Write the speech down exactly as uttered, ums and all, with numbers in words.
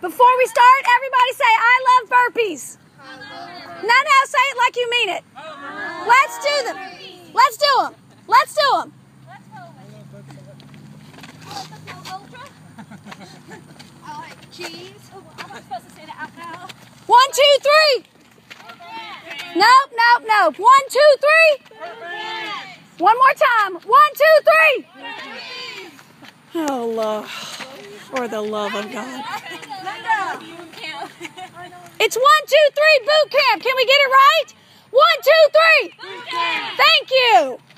Before we start, everybody say, I love burpees. Now, now, say it like you mean it. Let's do them. Let's do them. Let's do them. I like cheese. Oh, I'm not supposed to say that out now. One, two, three. Nope, nope, nope. One, two, three. One more time. One, two, three. Oh, Lord. For the love of God. It's one, two, three, boot camp. Can we get it right? One, two, three. Thank you.